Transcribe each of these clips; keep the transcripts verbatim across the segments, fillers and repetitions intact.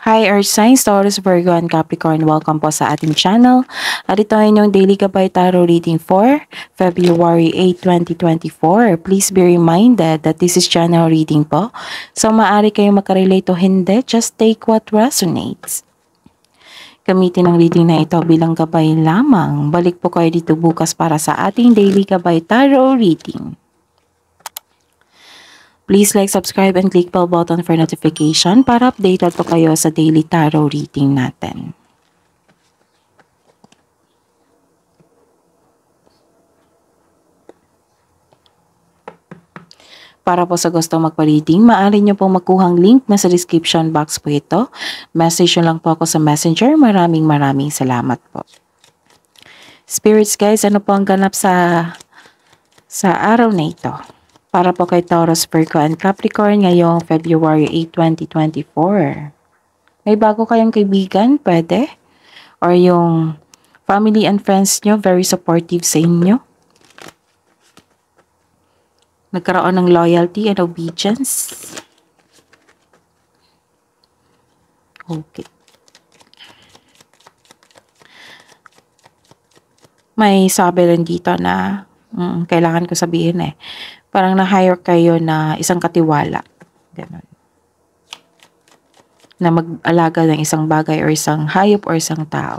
Hi Earth Signs, Taurus, Virgo, and Capricorn. Welcome po sa ating channel. At ito ay inyong Daily Gabay Tarot Reading for February eighth, twenty twenty-four. Please be reminded that this is channel reading po. So maaari kayong makarelate o hindi, just take what resonates. Gamitin ang reading na ito bilang gabay lamang. Balik po kayo dito bukas para sa ating Daily Gabay Tarot Reading. Please like, subscribe, and click bell button for notification para updated po kayo sa daily tarot reading natin. Para po sa gusto magpa-reading, maaari nyo pong makuhang link na sa description box po ito. Message nyo lang po ako sa messenger. Maraming maraming salamat po. Spirits guys, ano po ang ganap sa, sa araw na ito? Para po kay Taurus, Virgo, and Capricorn ngayong February eighth, twenty twenty-four. May bago kayong kaibigan, pwede? Or yung family and friends nyo, very supportive sa inyo? Nagkaroon ng loyalty and obedience? Okay. May sabi rin dito na, mm, kailangan ko sabihin eh, parang na-hire kayo na isang katiwala. Ganun. Na mag-alaga ng isang bagay or isang hayop or isang tao.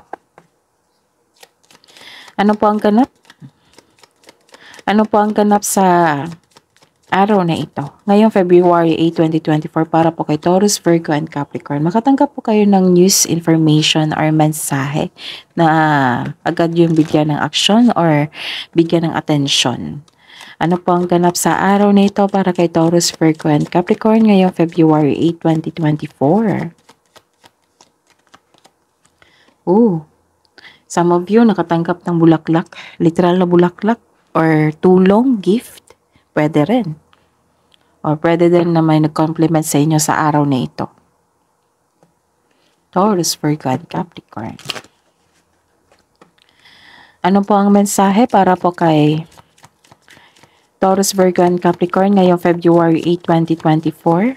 Ano po ang ganap? Ano po ang ganap sa araw na ito? Ngayong February eighth, twenty twenty-four para po kay Taurus, Virgo, and Capricorn. Makatanggap po kayo ng news, information, or mensahe na agad yung bigyan ng aksyon or bigyan ng atensyon. Ano po ang ganap sa araw na ito para kay Taurus, Virgo, and Capricorn ngayong February eighth, twenty twenty-four? Oh, some of you nakatanggap ng bulaklak, literal na bulaklak, or tulong, gift, pwede rin. Or pwede din na may nag-compliment sa inyo sa araw na ito. Taurus, Virgo, and Capricorn. Ano po ang mensahe para po kay Taurus, Virgo, and Capricorn ngayong February eighth, twenty twenty-four?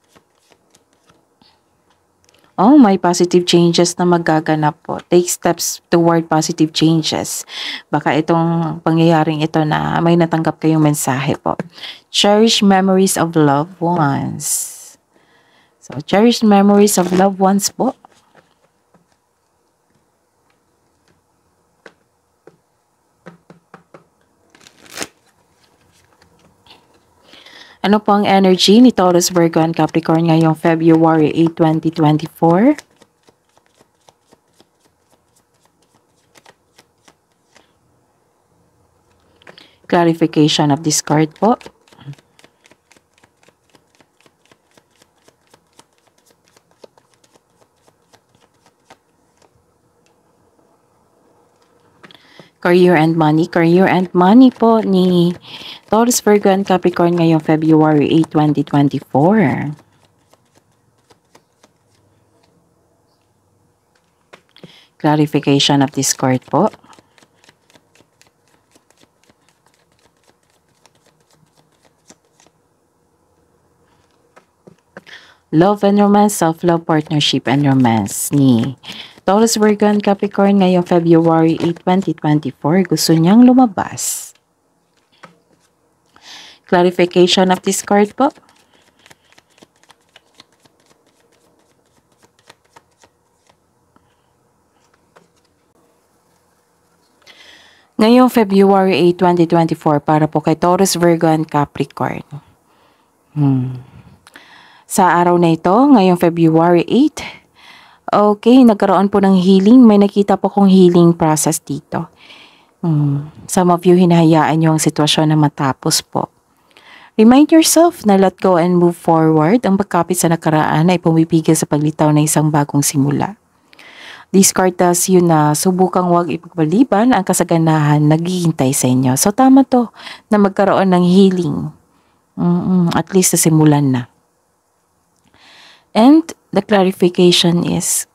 Oh, may positive changes na magaganap po. Take steps toward positive changes. Baka itong pangyayaring ito na may natanggap kayong mensahe po. Cherish memories of loved ones. So, cherish memories of loved ones po. Ano po ang energy ni Taurus, Virgo, and Capricorn ngayong February eighth, twenty twenty-four? Clarification of this card po. Career and money. Career and money po ni Taurus, Virgo, and Capricorn ngayong February eighth, twenty twenty-four. Clarification of this card po. Love and romance, self-love, partnership, and romance ni Taurus, Virgo, and Capricorn ngayong February eighth, twenty twenty-four. Gusto niyang lumabas. Clarification of this card po. Ngayong February eighth, twenty twenty-four para po kay Taurus, Virgo, and Capricorn. Hmm. Sa araw na ito, ngayong February eighth, okay, nagkaroon po ng healing. May nakita po kong healing process dito. Hmm. Some of you, hinahayaan nyo ang sitwasyon na matapos po. Remind yourself na let go and move forward. Ang pagkapit sa nakaraan ay pumipigil sa paglitaw ng isang bagong simula. This card tells you na subukang huwag ipagpaliban ang kasaganahan naghihintay sa inyo. So tama to na magkaroon ng healing. Mm-mm, at least sa simulan na. And the clarification is,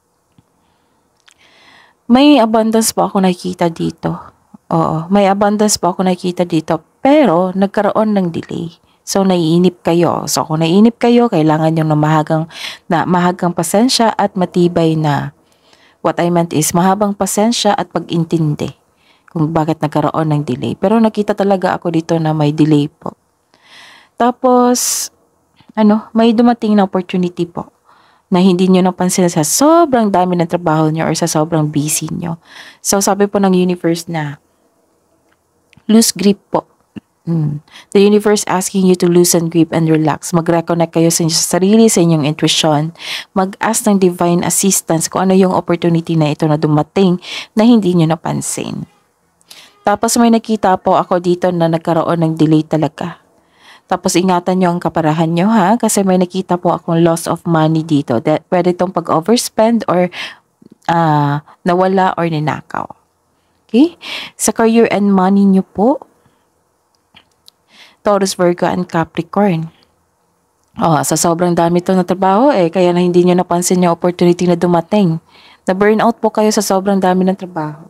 may abundance po ako nakikita dito. Oo, may abundance po ako nakikita dito. Pero nagkaroon ng delay. So, naiinip kayo. So, kung naiinip kayo, kailangan nyo na mahagang, na mahagang pasensya at matibay na. What I meant is, mahabang pasensya at pag-intindi kung bakit nagkaroon ng delay. Pero nakita talaga ako dito na may delay po. Tapos, ano, may dumating na opportunity po na hindi nyo napansin sa sobrang dami ng trabaho nyo or sa sobrang busy nyo. So, sabi po ng universe na, loose grip po. Hmm. The universe asking you to loosen grip and relax. Mag-reconnect kayo sa inyong sarili, sa inyong intuition. Mag-ask ng divine assistance kung ano yung opportunity na ito na dumating na hindi nyo napansin. Tapos may nakita po ako dito na nagkaroon ng delay talaga. Tapos ingatan nyo ang kaparahan nyo ha, kasi may nakita po akong loss of money dito. That, pwede itong pag-overspend or uh, nawala or ninakaw. Okay? Sa career and money nyo po, Taurus, Virgo, and Capricorn. Oh, sa sobrang dami ito na trabaho eh, kaya na hindi nyo napansin yung opportunity na dumating. Na-burnout po kayo sa sobrang dami ng trabaho.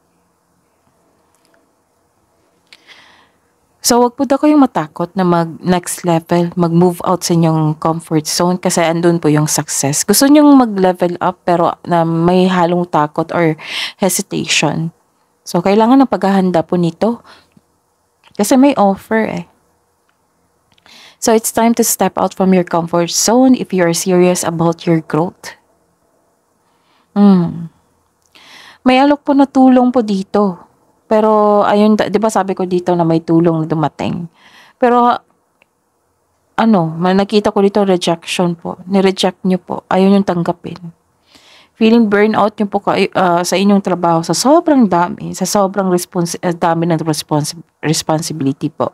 So, wag po daw kayong matakot na mag next level, mag-move out sa inyong comfort zone kasi andun po yung success. Gusto nyong mag-level up pero na may halong takot or hesitation. So, kailangan ng paghahanda po nito kasi may offer eh. So, it's time to step out from your comfort zone if you are serious about your growth. Hmm. May alok po na tulong po dito. Pero, ayun, di ba sabi ko dito na may tulong na dumating. Pero, ano, may nakita ko dito rejection po. Ni-reject nyo po. Ayun yung tanggapin. Feeling burnout nyo po kayo, uh, sa inyong trabaho sa sobrang dami, sa sobrang respons uh, dami ng respons responsibility po.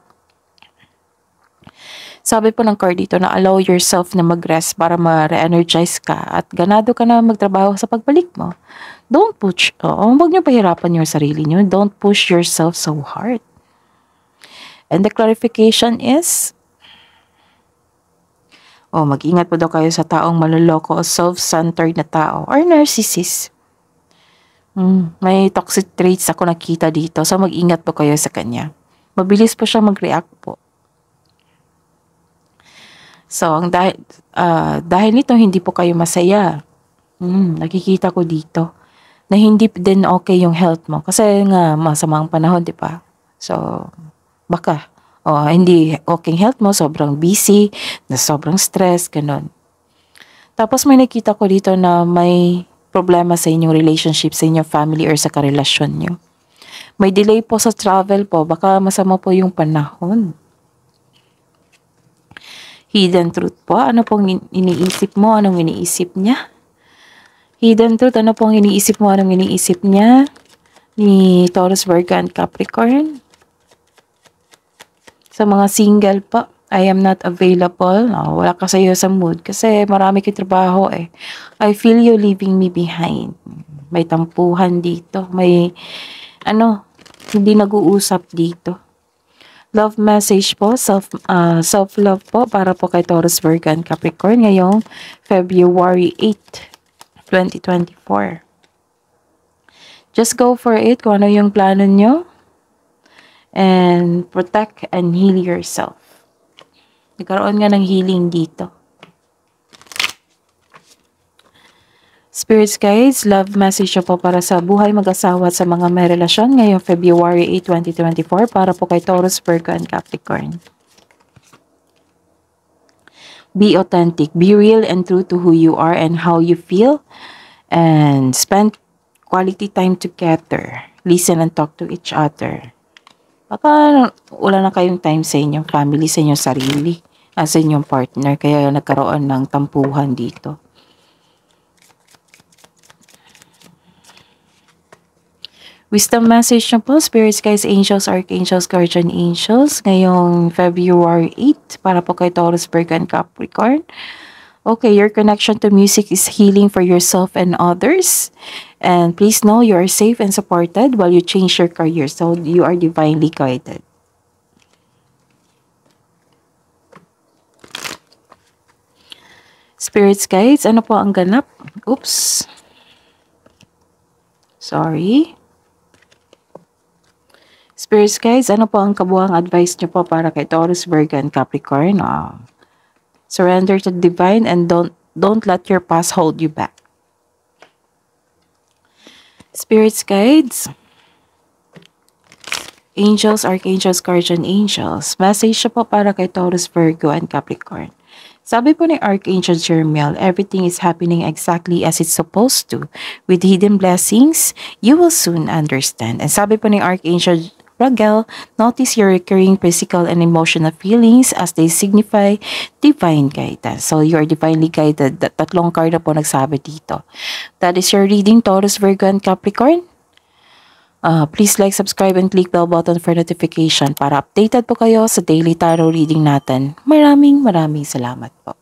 Sabi po ng card dito na allow yourself na mag-rest para ma-re-energize ka at ganado ka na magtrabaho sa pagbalik mo. Don't push, oh, huwag niyo pahirapan yung sarili niyo. Don't push yourself so hard. And the clarification is, oh, mag-ingat po daw kayo sa taong maloloko o self-centered na tao or narcissist. Hmm, may toxic traits ako nakita dito, so mag-ingat po kayo sa kanya. Mabilis po siya mag-react po. So, ang dahil, uh, dahil nito, hindi po kayo masaya. Hmm, nakikita ko dito na hindi din okay yung health mo. Kasi nga, masamang panahon, di ba? So, baka, oh, hindi okay yung health mo, sobrang busy, na sobrang stress, ganun. Tapos may nakita ko dito na may problema sa inyong relationship, sa inyong family, or sa karelasyon nyo. May delay po sa travel po, baka masama po yung panahon. Hidden truth po, ano pong iniisip mo, anong iniisip niya? Hidden truth, ano pong iniisip mo, anong iniisip niya? Ni Taurus, Virgo, and Capricorn. Sa mga single po, I am not available. No, wala ka sa'yo sa mood kasi marami kang trabaho eh. I feel you leaving me behind. May tampuhan dito. May, ano, hindi nag-uusap dito. Love message po, self, uh, self-love po para po kay Taurus, Virgo, and Capricorn ngayong February eighth, twenty twenty-four. Just go for it kung ano yung plano nyo. And protect and heal yourself. Nagkaroon nga ng healing dito. Spirits guides, love message po para sa buhay mag-asawa at sa mga may relasyon ngayong February eighth, twenty twenty-four para po kay Taurus, Virgo, and Capricorn. Be authentic, be real and true to who you are and how you feel, and spend quality time together. Listen and talk to each other. Baka wala na kayong time sa inyong family, sa inyong sarili, sa inyong partner, kaya nagkaroon ng tampuhan dito. Wisdom message na po, spirits, guides, angels, archangels, guardian angels, ngayong February eighth, para po kay Taurus, Virgo, and Capricorn. Okay, your connection to music is healing for yourself and others. And please know you are safe and supported while you change your career. So, you are divinely guided. Spirits, guides, ano po ang ganap? Oops. Sorry. Spirits guys, ano po ang kabuhang advice niyo po para kay Taurus, Virgo, and Capricorn? Oh. Surrender to the divine and don't don't let your past hold you back. Spirits guides, angels, archangels, guardian angels. Message siya po para kay Taurus, Virgo, and Capricorn. Sabi po ni Archangel Jeremiel, everything is happening exactly as it's supposed to. With hidden blessings, you will soon understand. And sabi po ni Archangel Raguel, notice your recurring physical and emotional feelings as they signify divine guidance. So, you are divinely guided. Tatlong card na po nagsabi dito. That is your reading, Taurus, Virgo, and Capricorn. Uh, please like, subscribe, and click bell button for notification para updated po kayo sa daily tarot reading natin. Maraming maraming salamat po.